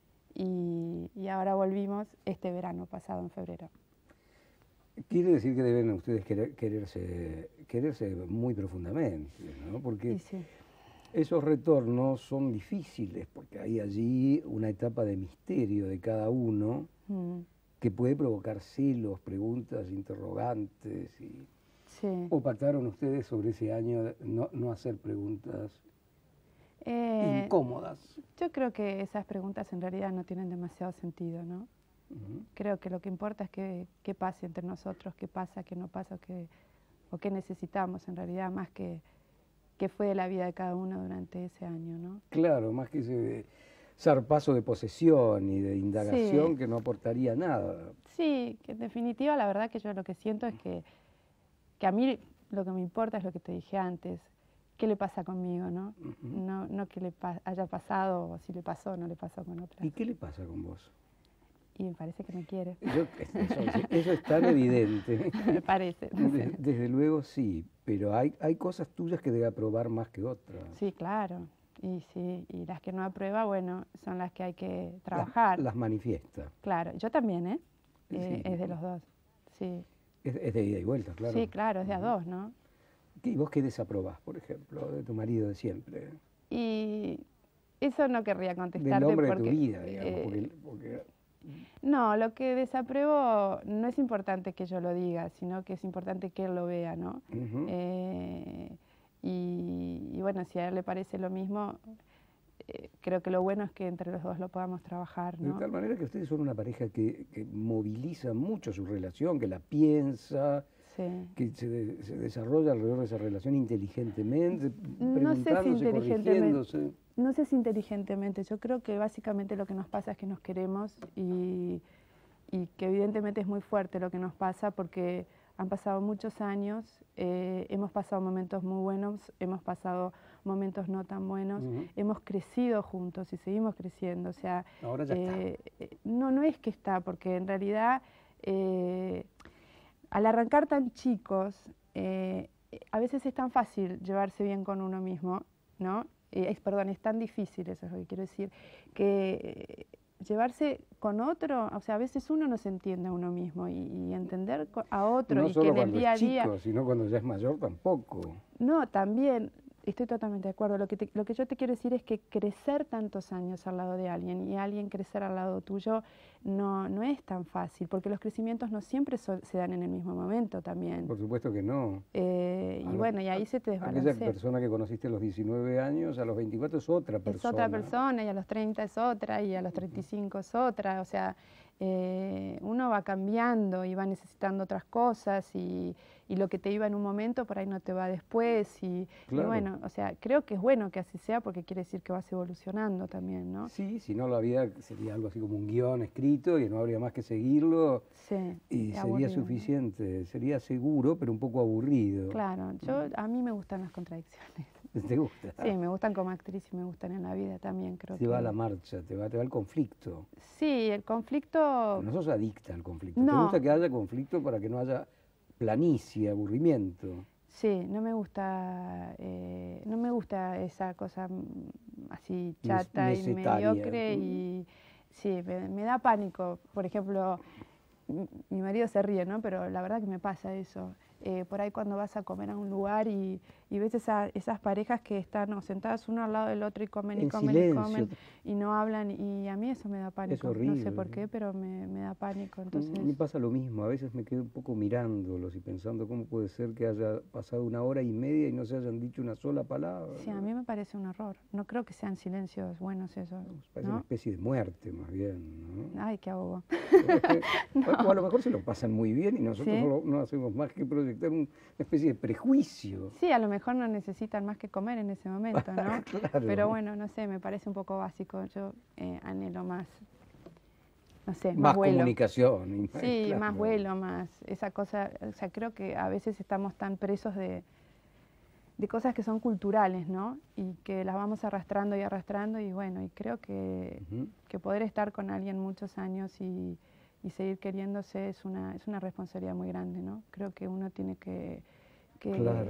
y, y ahora volvimos este verano pasado, en febrero. Quiere decir que deben ustedes querer- quererse, quererse muy profundamente, ¿no? Porque Y sí, esos retornos son difíciles, porque hay allí una etapa de misterio de cada uno mm, que puede provocar celos, preguntas, interrogantes. Y, sí. ¿O pactaron ustedes sobre ese año de no, no hacer preguntas Eh, incómodas? yo creo que esas preguntas en realidad no tienen demasiado sentido, ¿no? Ujú. Creo que lo que importa es que, qué pase entre nosotros, qué pasa, qué no pasa, qué, o qué necesitamos en realidad, más que qué fue de la vida de cada uno durante ese año, ¿no? Claro, más que ese zarpazo de posesión y de indagación Sí. que no aportaría nada. Sí, que en definitiva la verdad que yo lo que siento es que, que a mí lo que me importa es lo que te dije antes, qué le pasa conmigo, ¿no? Ujú. No, no que le pa- haya pasado o si le pasó o no le pasó con otra. ¿Y qué le pasa con vos? Y me parece que me quiere, Yo- eso, eso es tan evidente. me parece. no sé. De- desde luego sí, pero hay, hay cosas tuyas que debe aprobar más que otras. Sí, claro. Y sí, y las que no aprueba, bueno, son las que hay que Las- trabajar. Las, manifiesta. Claro, yo también, ¿eh? Sí. Eh, es de los dos. Sí. Es, es de ida y vuelta, claro. Sí, claro, es de a dos, ¿no? ¿Y vos qué desaprobás, por ejemplo, de tu marido de siempre? Y eso no querría Del contestarte hombre porque... de tu vida, digamos. eh, porque, porque- No, lo que desapruebo no es importante que yo lo diga, sino que es importante que él lo vea, ¿no? Ujú. Eh, y, y bueno, si a él le parece lo mismo, eh, creo que lo bueno es que entre los dos lo podamos trabajar, De ¿no? tal manera que ustedes son una pareja que, que moviliza mucho su relación, que la piensa, Sí. que se, de- se desarrolla alrededor de esa relación inteligentemente, No sé si preguntándose, inteligentemente. corrigiéndose. No sé si inteligentemente, yo creo que básicamente lo que nos pasa es que nos queremos y, y que evidentemente es muy fuerte lo que nos pasa porque han pasado muchos años, eh, hemos pasado momentos muy buenos, hemos pasado momentos no tan buenos, Ujú. hemos crecido juntos y seguimos creciendo, o sea, Ahora ya eh, eh, no, no es que está, porque en realidad eh, al arrancar tan chicos, eh, a veces es tan fácil llevarse bien con uno mismo, ¿no? Eh, es, perdón, es tan difícil, eso es lo que quiero decir, que llevarse con otro, o sea, a veces uno no se entiende a uno mismo y, y entender a otro no y solo que en el cuando día a es día... chico, sino cuando ya es mayor tampoco. No, también, estoy totalmente de acuerdo. Lo que, te- lo que yo te quiero decir es que crecer tantos años al lado de alguien y alguien crecer al lado tuyo no, no es tan fácil, porque los crecimientos no siempre so- se dan en el mismo momento también. Por supuesto que no. Eh, A y la- bueno, y ahí se te Aquella desbalancea. persona que conociste a los diecinueve años, a los veinticuatro es otra persona. Es otra persona y a los treinta es otra y a los treinta y cinco es otra. O sea, eh, uno va cambiando y va necesitando otras cosas y, y lo que te iba en un momento por ahí no te va después. Y, y Claro. bueno, o sea, creo que es bueno que así sea porque quiere decir que vas evolucionando también, ¿no? Sí, si no la vida sería algo así como un guión escrito y no habría más que seguirlo Sí. y es sería aburrido, ¿no? suficiente. Sería seguro, pero un poco aburrido. Claro, yo, a mí me gustan las contradicciones. ¿Te gusta? Sí, me gustan como actriz y me gustan en la vida también, creo Te que... va a la marcha, te va, te va al conflicto. Sí, el conflicto... No sos adicta al conflicto. Te No. gusta que haya conflicto para que no haya planicie, aburrimiento. Sí, no me gusta, eh, no me gusta esa cosa mm, así chata y mesetaria. mediocre y sí, me, me da pánico. Por ejemplo, m- mi marido se ríe, ¿no? Pero la verdad que me pasa eso. Eh, por ahí cuando vas a comer a un lugar y, y ves esa- esas parejas que están o sentadas uno al lado del otro y comen y En comen silencio. y comen y no hablan y a mí eso me da pánico. No sé horrible. por qué, pero me, me da pánico. Entonces, Me pasa lo mismo, a veces me quedo un poco mirándolos y pensando cómo puede ser que haya pasado una hora y media y no se hayan dicho una sola palabra. sí, a mí me parece un horror. No creo que sean silencios buenos esos. Parece ¿no? una especie de muerte más bien, ¿no? Ay, qué ahogo. O a lo mejor se lo pasan muy bien y nosotros ¿Sí? no, no hacemos más que proyectar un- una especie de prejuicio. Sí, a lo mejor no necesitan más que comer en ese momento, ¿no? Claro. Pero bueno, no sé, me parece un poco básico. Yo eh, anhelo más, no sé, más, Más vuelo. comunicación. y- Sí, claro. más vuelo, más esa cosa. O sea, creo que a veces estamos tan presos de, de cosas que son culturales, ¿no? Y que las vamos arrastrando y arrastrando y bueno, y creo que, Ujú. que poder estar con alguien muchos años y, y seguir queriéndose es una, es una responsabilidad muy grande, ¿no? Creo que uno tiene que, que, Claro.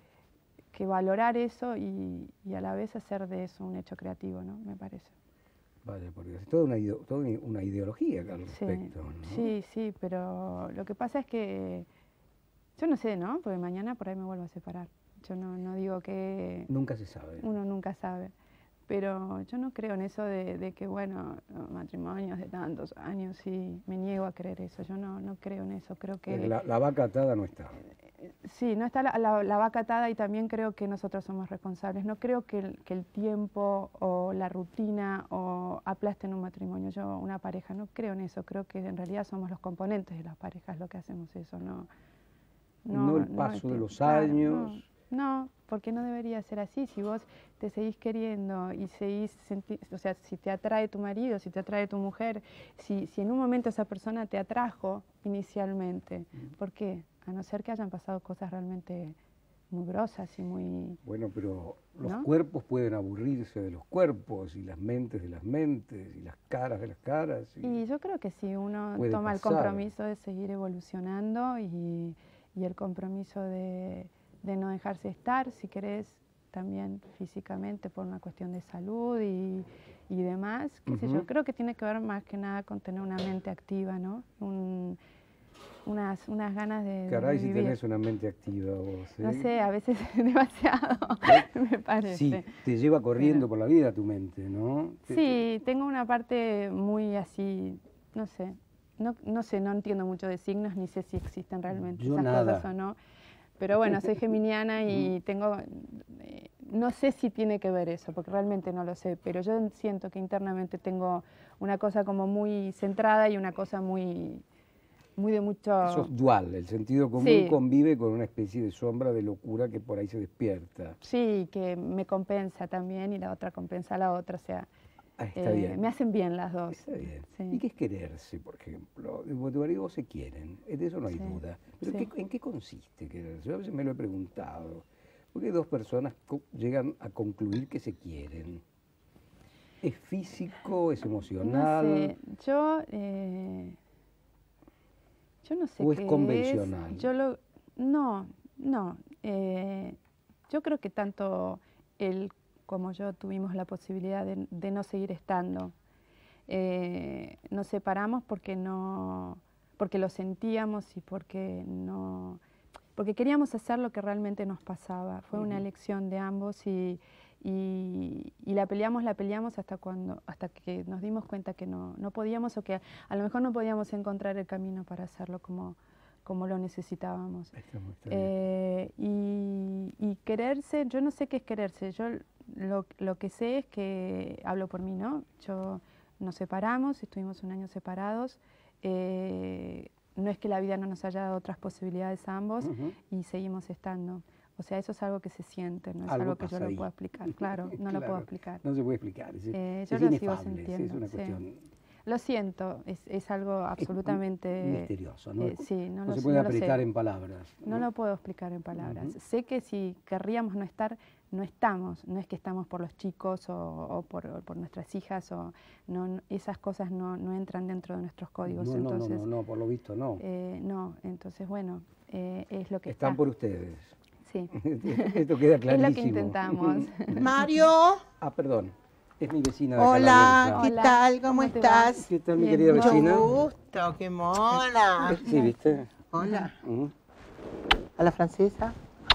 que valorar eso y, y a la vez hacer de eso un hecho creativo, ¿no? Me parece. Vaya, porque es toda una, ideo- toda una ideología al Sí, respecto, ¿no? sí, sí, pero lo que pasa es que yo no sé, ¿no? Porque mañana por ahí me vuelvo a separar. Yo no, no digo que Nunca se sabe. uno nunca sabe, pero yo no creo en eso de, de que, bueno, matrimonios de tantos años y me niego a creer eso. Yo no, no creo en eso, creo que... La, la vaca atada no está. Sí, no está la, la, la vaca atada y también creo que nosotros somos responsables. No creo que el, que el tiempo o la rutina o aplasten un matrimonio. Yo, una pareja, no creo en eso. Creo que en realidad somos los componentes de las parejas los que hacemos eso. No, No el el paso de tiempo. los Claro, años. No, no, porque no debería ser así. Si vos te seguís queriendo y seguís, senti- o sea, si te atrae tu marido, si te atrae tu mujer, si, si en un momento esa persona te atrajo inicialmente, ¿por qué? A no ser que hayan pasado cosas realmente muy grosas y muy... Bueno, pero los ¿No? cuerpos pueden aburrirse de los cuerpos y las mentes de las mentes y las caras de las caras. Y, Y yo creo que si uno puede toma el pasar. compromiso de seguir evolucionando y, y el compromiso de, de no dejarse estar, si querés, también físicamente por una cuestión de salud y, y demás, qué sé yo, Ujú. creo que tiene que ver más que nada con tener una mente activa, ¿no? Un- unas, unas ganas de, de Caray, si vivir. tenés una mente activa vos. No ¿eh? sé, a veces demasiado, me parece. Sí, te lleva corriendo Pero- por la vida tu mente, ¿no? Te- Sí, tengo una parte muy así, no sé, no, no sé, no entiendo mucho de signos, ni sé si existen realmente Yo esas nada. cosas o no. Pero bueno, soy geminiana y tengo, eh, no sé si tiene que ver eso, porque realmente no lo sé, pero yo siento que internamente tengo una cosa como muy centrada y una cosa muy, muy de mucho... Sos dual, el sentido común Sí. convive con una especie de sombra de locura que por ahí se despierta. Sí, que me compensa también y la otra compensa a la otra, o sea, Ah, está eh, bien. me hacen bien las dos. Está bien. Sí. ¿Y qué es quererse, por ejemplo? Porque tu marido y vos se quieren, de eso no hay Sí, duda. Pero sí. ¿qué- ¿en qué consiste quererse? Yo a veces me lo he preguntado. Porque dos personas co- llegan a concluir que se quieren. ¿Es físico, es emocional? No sé, yo, eh, yo no sé ¿O es qué convencional? Yo lo, no, no. eh, yo creo que tanto él como yo tuvimos la posibilidad de, de no seguir estando. eh, nos separamos porque no, porque lo sentíamos y porque no, porque queríamos hacer lo que realmente nos pasaba. Fue una elección de ambos y, y, y la peleamos, la peleamos hasta cuando, hasta que nos dimos cuenta que no, no podíamos o que a lo mejor no podíamos encontrar el camino para hacerlo como, como lo necesitábamos. Eh, y, y quererse, yo no sé qué es quererse, yo lo, lo que sé es que, hablo por mí, ¿no? Yo, nos separamos, estuvimos un año separados, eh, no es que la vida no nos haya dado otras posibilidades a ambos uh-huh. y seguimos estando. O sea, eso es algo que se siente, no es algo, algo que yo lo puedo explicar. Claro, no claro, lo puedo explicar. No se puede explicar. Es, eh, yo es lo inefable, sigo sintiendo. Es una sí. cuestión... Lo siento, es, es algo absolutamente... Es misterioso, ¿no? Eh, sí, no, no lo, se puede no aplicar lo en palabras. No, no lo puedo explicar en palabras. Uh-huh. Sé que si querríamos no estar, no estamos. No es que estamos por los chicos o, o, por, o por nuestras hijas. O, no, esas cosas no, no entran dentro de nuestros códigos. No, entonces, no, no, no, no, por lo visto no. Eh, no, entonces bueno, eh, es lo que Están está. por ustedes. Sí. Esto queda clarísimo. Es lo que intentamos. Mario. Ah, perdón. Es mi vecina de Hola, ¿qué Hola. tal? ¿Cómo, ¿Cómo estás? ¿Qué tal, mi Bien, querida Mucho vecina? gusto, qué mona. Sí, ¿viste? Hola. Uh-huh. ¿A la francesa?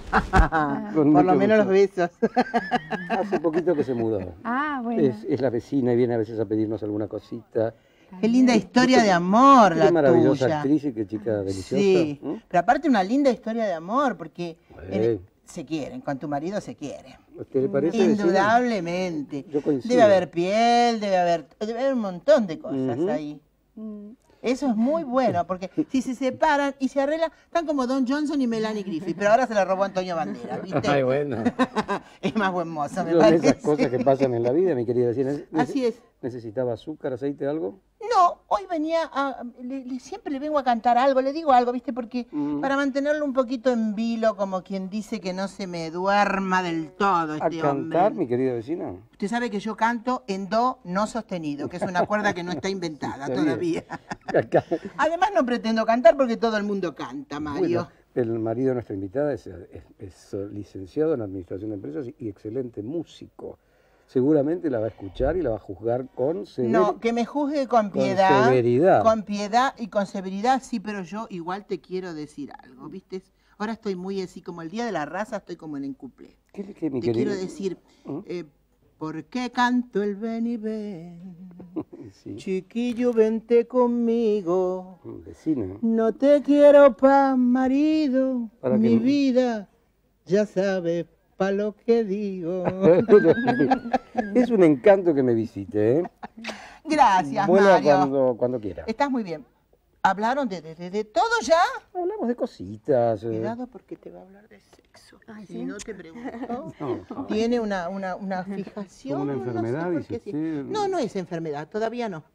Con Por lo mucho menos gusto. los besos. Hace poquito que se mudó. Ah, bueno. Es, es la vecina y viene a veces a pedirnos alguna cosita. Qué linda historia de amor la Qué maravillosa tuya. actriz y qué chica deliciosa. Sí, ¿Mm? pero aparte una linda historia de amor, porque en- Eh. se quieren, con tu marido se quieren. ¿A usted le parece, vecina? Indudablemente. Yo coincido. Debe haber piel, debe haber, debe haber un montón de cosas Ujú. ahí. Mm. Eso es muy bueno, porque si se separan y se arreglan, están como Don Johnson y Melanie Griffith, pero ahora se la robó Antonio Banderas, ¿viste? Ay, bueno. Es más buen mozo, me Son parece. esas cosas que pasan en la vida, mi querida vecina. Nece- Así es. ¿Necesitaba azúcar, aceite, algo? No, hoy venía a, le- le- siempre le vengo a cantar algo, le digo algo, ¿viste? Porque Mm. para mantenerlo un poquito en vilo, como quien dice que no se me duerma del todo ¿A este cantar, hombre. mi querida vecina? Usted sabe que yo canto en do no sostenido, que es una cuerda que no está inventada Está todavía. Acá. Además no pretendo cantar porque todo el mundo canta, Mario. Bueno, el marido de nuestra invitada es, es- es licenciado en Administración de Empresas y excelente músico. Seguramente la va a escuchar y la va a juzgar con sever- No, que me juzgue con con piedad. severidad. Con piedad y con severidad, sí, pero yo igual te quiero decir algo, ¿viste? Ahora estoy muy así, como el día de la raza, estoy como en el cuplé. ¿Qué, qué, mi Te querida? quiero decir, ¿Mm? eh, ¿por qué canto el ven y ven? Sí, Chiquillo, vente conmigo. vecina. No te quiero pa' marido, Para mi que- vida, ya sabes pa' lo que digo. Es un encanto que me visite, ¿eh? Gracias, Vuelva Mario. cuando, cuando quiera. Estás muy bien. ¿Hablaron de, de, de- de todo ya? Hablamos de cositas. eh. Cuidado porque te va a hablar de sexo. Ay, Si ¿sí? no te pregunto. No, no. Tiene una, una, una fijación. Como una no sé enfermedad, por dice qué sí. usted. No, no es enfermedad, todavía no.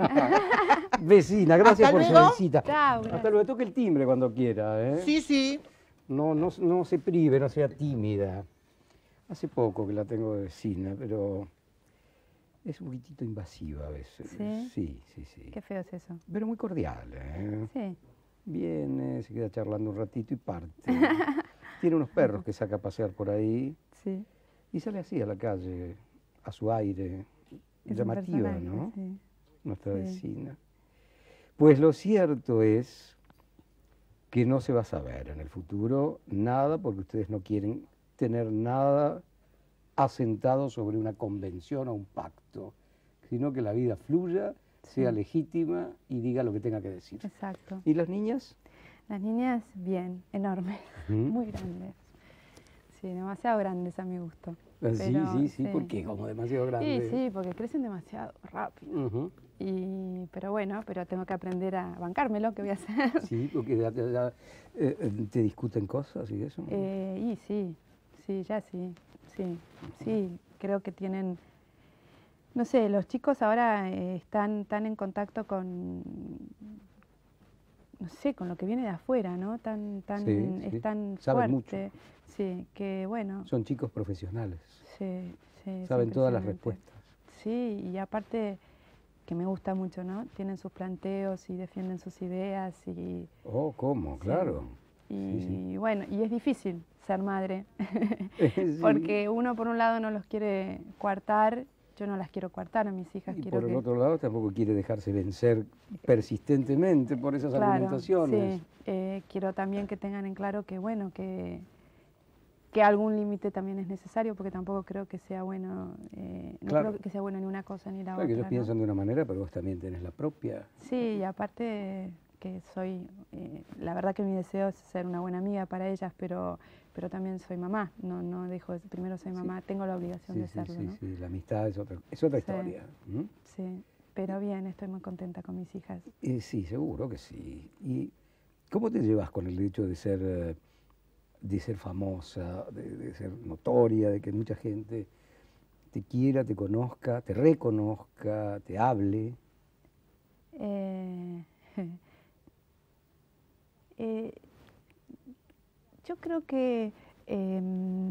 Vecina, gracias Hasta por su luego. visita. Chao, Hasta gracias. luego. Toque el timbre cuando quiera, ¿eh? Sí, sí. No, no, no se prive, no sea tímida. Hace poco que la tengo de vecina, pero es un poquitito invasiva a veces. ¿Sí? Sí, sí, sí. Qué feo es eso. Pero muy cordial, ¿eh? Sí. Viene, se queda charlando un ratito y parte. Tiene unos perros que saca a pasear por ahí Sí. y sale así a la calle, a su aire. Es un Llamativa, personaje, ¿no? sí. Nuestra Sí. vecina. Pues lo cierto es que no se va a saber en el futuro nada porque ustedes no quieren tener nada asentado sobre una convención o un pacto, sino que la vida fluya, sea Sí. legítima y diga lo que tenga que decir. Exacto. ¿Y las niñas? Las niñas, bien, enormes, Ujú. muy grandes. Sí, demasiado grandes a mi gusto. Ah, sí, Pero, sí, sí, porque como demasiado grande. Sí, sí, porque crecen demasiado rápido. Ujú. Y, pero bueno, pero tengo que aprender a bancármelo, ¿qué voy a hacer? Sí, porque ya, ya- ya, eh, eh, te discuten cosas y eso. Eh, y sí, sí, ya sí, sí, sí, creo que tienen, no sé, los chicos ahora eh, están tan en contacto con, no sé, con lo que viene de afuera, ¿no? Tan, tan, Sí, sí, es tan saben mucho. fuerte, sí, que bueno, Son chicos profesionales, sí, sí, es saben todas las impresionante. respuestas. Sí, y aparte que me gusta mucho, ¿no? Tienen sus planteos y defienden sus ideas y... Oh, ¿cómo? Sí. Claro. Y Sí, sí. bueno, y es difícil ser madre, Sí. porque uno por un lado no los quiere coartar, yo no las quiero coartar a mis hijas. Y quiero por el que... otro lado tampoco quiere dejarse vencer persistentemente por esas Claro, argumentaciones. sí. Eh, quiero también que tengan en claro que, bueno, que, que algún límite también es necesario, porque tampoco creo que sea bueno, eh, no Claro. creo que sea bueno ni una cosa ni la Claro otra. que ellos ¿no? piensan de una manera, pero vos también tenés la propia. Sí, y aparte que soy, eh, la verdad que mi deseo es ser una buena amiga para ellas, pero, pero también soy mamá, no, no dejo, de- primero soy mamá, Sí. tengo la obligación Sí, de sí, serlo, sí, ¿no? sí, la amistad es otra, es otra Sí. historia. ¿Mm? Sí, pero bien, estoy muy contenta con mis hijas. Eh, sí, seguro que sí. ¿Y cómo te llevas con el hecho de ser, eh, de ser famosa, de, de ser notoria, de que mucha gente te quiera, te conozca, te reconozca, te hable? Eh, eh, yo creo que, eh,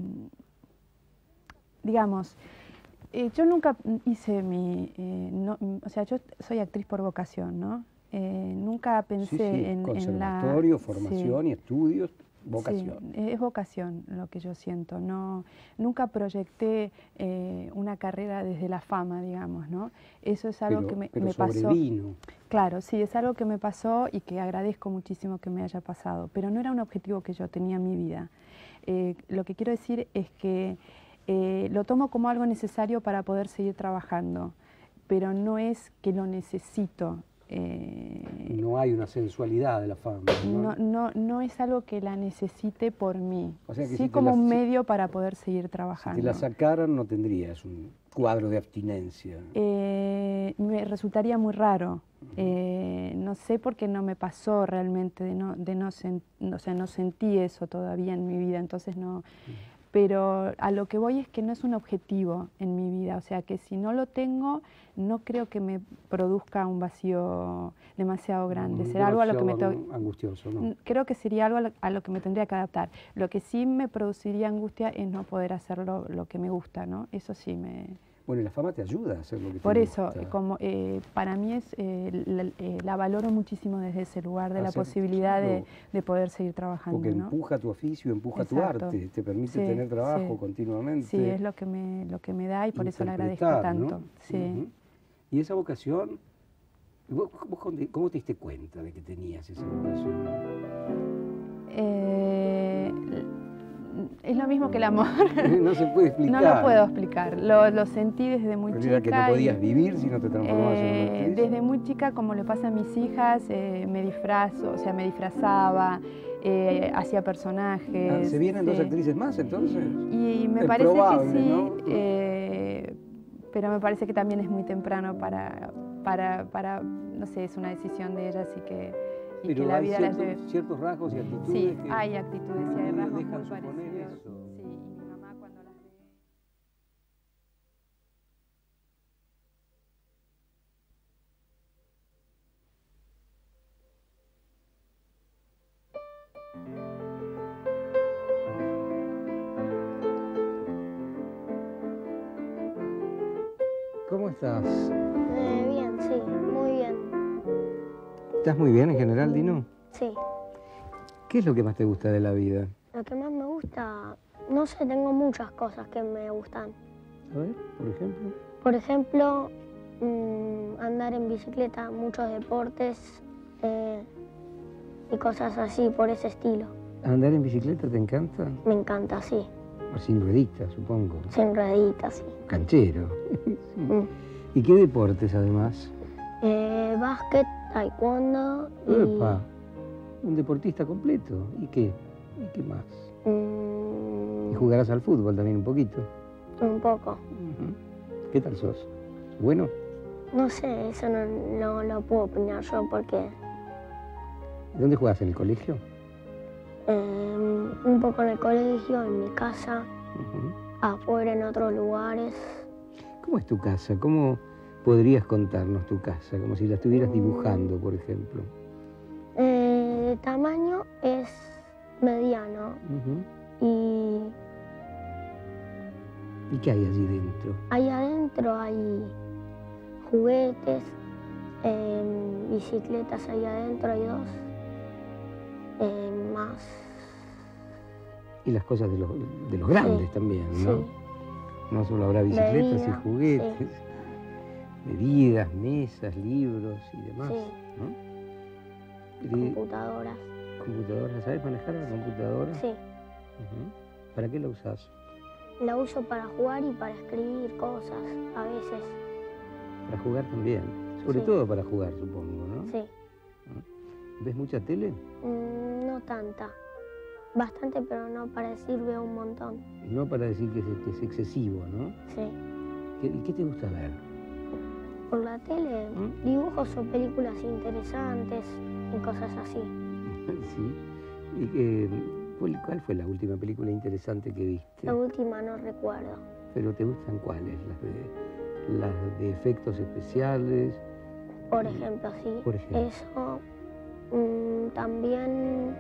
digamos, eh, yo nunca hice mi, eh, no, o sea, yo soy actriz por vocación, ¿no? Eh, nunca pensé Sí, sí, en, en la... conservatorio, sí. formación y estudios, vocación. Sí, es vocación lo que yo siento. No, nunca proyecté eh, una carrera desde la fama, digamos, ¿no? Eso es algo pero, que me, pero me pasó. sobrevino. Claro, sí, es algo que me pasó y que agradezco muchísimo que me haya pasado, pero no era un objetivo que yo tenía en mi vida. Eh, lo que quiero decir es que eh, lo tomo como algo necesario para poder seguir trabajando, pero no es que lo necesito. Eh, No hay una sensualidad de la fama, ¿no? no, no, no es algo que la necesite por mí, O sea que sí si te como la- un si- medio para poder seguir Si trabajando. te la sacaran no tendrías un cuadro de abstinencia. Eh, me resultaría muy raro. Eh, no sé por qué no me pasó realmente, de no, de no, sen- o sea, no sentí eso todavía en mi vida, entonces no... Pero a lo que voy es que no es un objetivo en mi vida, o sea que si no lo tengo, no creo que me produzca un vacío demasiado grande. Será algo a lo que me Demasiado tengo... angustioso, ¿no? Creo que sería algo a lo, a lo que me tendría que adaptar. Lo que sí me produciría angustia es no poder hacerlo lo que me gusta, ¿no? Eso sí me... Bueno, y la fama te ayuda a hacer lo que te Por eso, gusta. como eh, para mí es, eh, la, eh, la valoro muchísimo desde ese lugar, de la Hacer- posibilidad de, claro. de poder seguir trabajando, Porque ¿no? empuja tu oficio, empuja tu Exacto. arte, te permite Sí, tener trabajo sí. continuamente. Sí, es lo que me, lo que me da y por eso le agradezco interpretar, ¿no? tanto. Sí. Ujú. Y esa vocación, ¿vos, vos cómo- ¿cómo te diste cuenta de que tenías esa vocación? Eh, es lo mismo que el amor. No se puede explicar. No lo puedo explicar, lo, lo sentí desde muy Pero chica. era que no y, podías vivir si no te transformabas en una eh, actriz. Desde muy chica, como le pasa a mis hijas, eh, me disfrazo, o sea, me disfrazaba, eh, hacía personajes. Ah, ¿se vienen dos sí. actrices más entonces? Y me Es parece probable, que sí, ¿no? eh, pero me parece que también es muy temprano para, para, para no sé, es una decisión de ellas y que, y Pero que la hay vida ciertos, las lleve. ciertos rasgos y actitudes Sí, que hay actitudes y hay que rasgos dejan muy suponer parecidos. eso. Sí, y mi mamá cuando las ve... ¿Cómo estás? Eh, bien, sí, muy bien. ¿Estás muy bien en general, Dino? Sí. ¿Qué es lo que más te gusta de la vida? Lo que más me gusta, no sé, tengo muchas cosas que me gustan. A ver, por ejemplo. Por ejemplo, mm, andar en bicicleta, muchos deportes eh, y cosas así, por ese estilo. ¿Andar en bicicleta te encanta? Me encanta, sí. O sin rueditas, supongo. Sin rueditas, sí. Canchero. Mm. ¿Y qué deportes además? Eh, básquet, taekwondo y... Epa, un deportista completo. ¿Y qué? ¿Y qué más? mm, ¿Y jugarás al fútbol también un poquito? un poco. Ujú. ¿Qué tal sos? ¿Bueno? No sé, eso no, no lo puedo opinar yo porque ¿Dónde jugás? ¿En el colegio? eh, un poco en el colegio, en mi casa, Ujú. afuera en otros lugares. ¿Cómo es tu casa? ¿Cómo podrías contarnos tu casa? Como si la estuvieras dibujando, por ejemplo. Eh, de tamaño es mediano Ujú. y ¿Y qué hay allí dentro? ahí adentro hay juguetes, em, bicicletas ahí adentro hay dos, em, más. Y las cosas de los, de los grandes Sí, también, ¿no? Sí. No solo habrá bicicletas Bebida, y juguetes, sí. bebidas, mesas, libros y demás, Sí. ¿no? Y- Computadoras. ¿Computadora? ¿Sabes manejar la computadora? Sí. Ujú. ¿Para qué la usas? La uso para jugar y para escribir cosas a veces. Para jugar también. Sobre Sí. todo para jugar, supongo, ¿no? Sí. ¿Ves mucha tele? Mm, no tanta. Bastante, pero no para decir veo un montón. No para decir que es, que es excesivo, ¿no? Sí. ¿Qué, y qué te gusta ver? Por la tele, ¿Mm? dibujos o películas interesantes y cosas así. Sí. ¿Y qué- cuál, cuál fue la última película interesante que viste? La última no recuerdo. ¿Pero te gustan cuáles? ¿Las de, las de efectos especiales? Por ejemplo, sí. Por ejemplo. Eso. mm, también.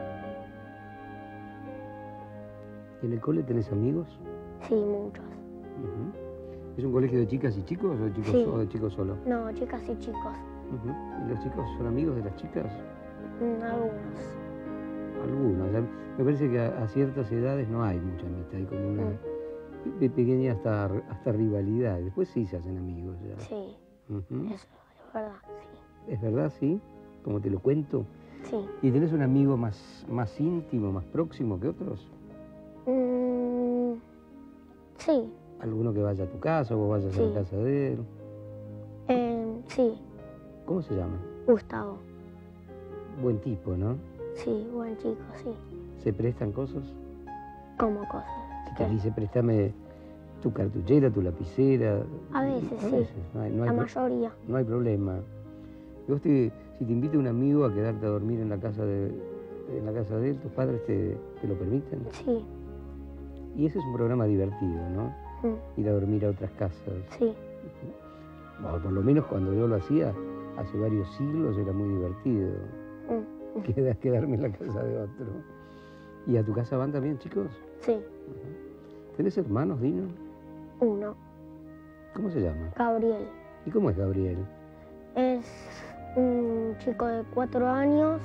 ¿Y en el cole tenés amigos? Sí, muchos. Ujú. ¿Es un colegio de chicas y chicos o de chicos, Sí. o de chicos solo? No, chicas y chicos. Ujú. ¿Y los chicos son amigos de las chicas? Mm, algunos. Algunos. O sea, me parece que a, a ciertas edades no hay mucha amistad, hay como una Mm. pe- pequeña hasta, hasta rivalidad. Después sí se hacen amigos ya. Sí, Ujú. eso es verdad, sí. ¿Es verdad, sí? Como te lo cuento. Sí. ¿Y tenés un amigo más, más íntimo, más próximo que otros? Mm, sí, ¿Alguno que vaya a tu casa o vos vayas a Sí. la casa de él? eh, sí, ¿Cómo se llama? Gustavo. Buen tipo, ¿no? Sí, buen chico, sí. ¿Se prestan cosas? Como cosas. Si te ¿Qué? dice, préstame tu cartuchera, tu lapicera. A veces, A sí. veces, no hay, no hay La pro- mayoría. no hay problema. Y vos te- si te invita un amigo a quedarte a dormir en la casa de, en la casa de él, ¿tus padres te, te lo permiten? Sí, Y ese es un programa divertido, ¿no? mm, Ir a dormir a otras casas. sí, Bueno, por lo menos cuando yo lo hacía, hace varios siglos, era muy divertido. mm, Queda- Quedarme en la casa de otro. ¿Y a tu casa van también, chicos? sí. ¿Tenés hermanos, Dino? Uno, ¿Cómo se llama? Gabriel. ¿Y cómo es Gabriel? Es un chico de cuatro años.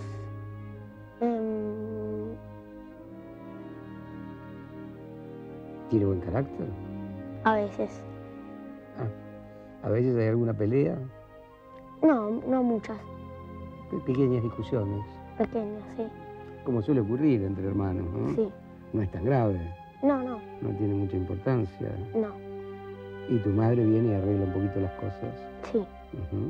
em, ¿Tiene buen carácter? a veces. A veces hay alguna pelea, No, no muchas. pe- pequeñas discusiones, Pequeñas, sí. como suele ocurrir entre hermanos, ¿no? Sí. No es tan grave, No, no, no tiene mucha importancia. no. Y tu madre viene y arregla un poquito las cosas. Sí. Ujú.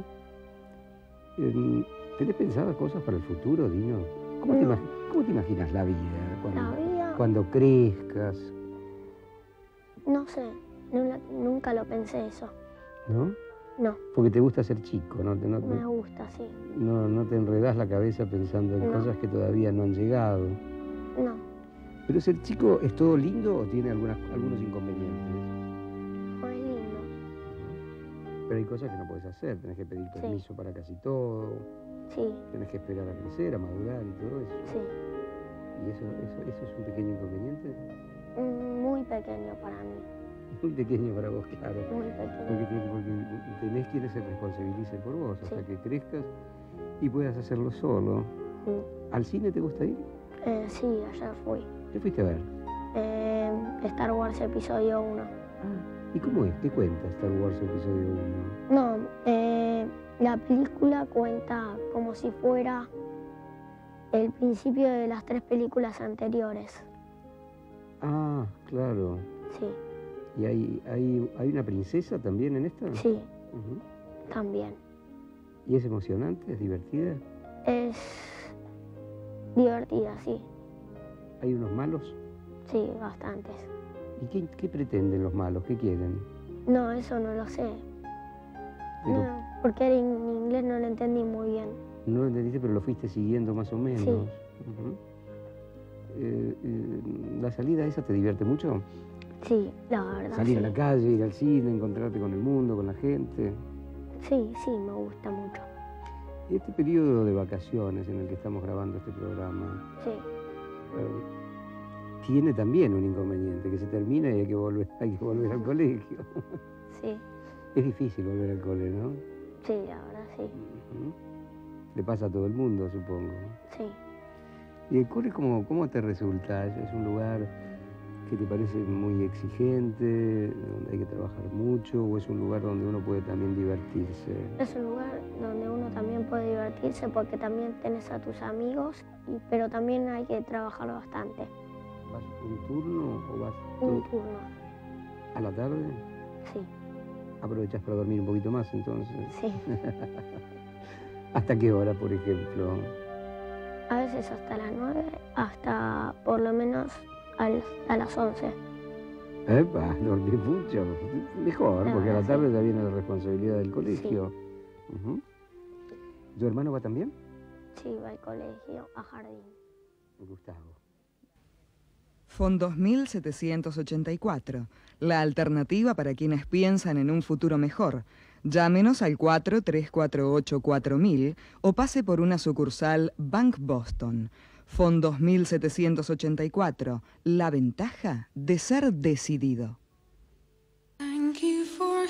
Em, ¿Tenés pensadas cosas para el futuro, Dino? ¿Cómo, te, No. imag- cómo te imaginas la vida cuando, La vida, cuando crezcas? no sé. no la- nunca lo pensé eso. ¿No? No, Porque te gusta ser chico, ¿no? Te- no, me no, gusta, sí. no- no te enredás la cabeza pensando en No. cosas que todavía no han llegado. No, ¿Pero ser chico es todo lindo o tiene algunas, algunos inconvenientes? no es lindo. Pero hay cosas que no puedes hacer, tenés que pedir Sí. permiso para casi todo, Sí, tenés que esperar a crecer, a madurar y todo eso. sí. ¿Y eso, eso, eso es un pequeño inconveniente? Mm, Muy pequeño para mí. Muy pequeño para vos, claro. Muy pequeño. Porque, te- porque tenés quienes se responsabilicen por vos hasta Sí. que crezcas y puedas hacerlo solo. Mm. ¿Al cine te gusta ir? Eh, sí, ayer fui. ¿Qué fuiste a ver? Eh, Star Wars Episodio uno. ¿Y cómo es? ¿Qué cuenta Star Wars Episodio uno? No, eh, la película cuenta como si fuera el principio de las tres películas anteriores. Ah, claro. Sí, ¿Y hay, hay, hay una princesa también en esta? sí, Ujú. también. ¿Y es emocionante? ¿Es divertida? Es divertida, sí, ¿Hay unos malos? sí, bastantes. ¿Y qué, qué pretenden los malos? ¿Qué quieren? No, eso no lo sé. Pero No, porque era en inglés no lo entendí muy bien. no lo entendiste, pero lo fuiste siguiendo más o menos. Sí. Ujú. Eh, eh, ¿La salida esa te divierte mucho? Sí, la verdad. Salir sí. a la calle, ir al cine, encontrarte con el mundo, con la gente. Sí, sí, me gusta mucho. Y este periodo de vacaciones en el que estamos grabando este programa Sí, eh, tiene también un inconveniente, que se termina y hay que volver, hay que volver al colegio. sí, Es difícil volver al cole, ¿no? sí, la verdad sí. Ujú. Le pasa a todo el mundo, supongo. Sí. ¿Y el cole cómo, cómo te resulta? ¿Es es un lugar ¿Qué te parece muy exigente, donde hay que trabajar mucho, o es un lugar donde uno puede también divertirse? Es un lugar donde uno también puede divertirse porque también tenés a tus amigos, y, pero también hay que trabajar bastante. ¿Vas un turno o vas Un todo- turno, a la tarde? sí, ¿Aprovechás para dormir un poquito más entonces? sí. ¿Hasta qué hora, por ejemplo? A veces hasta las nueve, hasta por lo menos al- a las once. Epa, dormir mucho. Mejor, Ah, porque a la sí. tarde ya viene la responsabilidad del colegio. Ujú. ¿Tu hermano va también? Sí, va al colegio, a jardín. Gustavo. Fondos mil setecientos ochenta y cuatro, la alternativa para quienes piensan en un futuro mejor. Llámenos al cuatro tres cuatro ocho cuatro mil o pase por una sucursal Bank Boston. Fondos mil setecientos ochenta y cuatro, la ventaja de ser decidido. Thank you for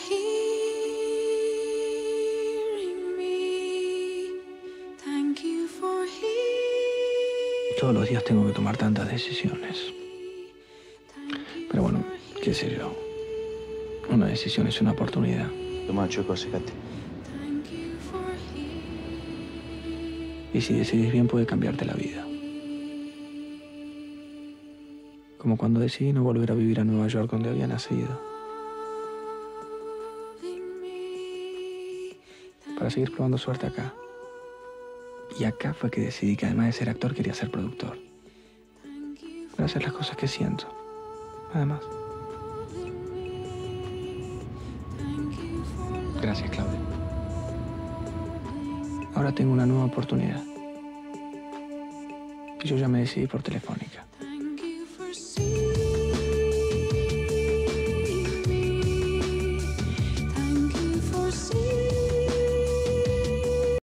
hearing me. Thank you for hearing Todos los días tengo que tomar tantas decisiones. Pero bueno, qué sé yo. Una decisión es una oportunidad. Toma, Choco, secate. Thank you for hearing. Y si decides bien puede cambiarte la vida. Como cuando decidí no volver a vivir a Nueva York donde había nacido. Para seguir probando suerte acá. Y acá fue que decidí que además de ser actor quería ser productor. Para hacer las cosas que siento. Nada más. Gracias, Claudia. Ahora tengo una nueva oportunidad. Y yo ya me decidí por Telefónica.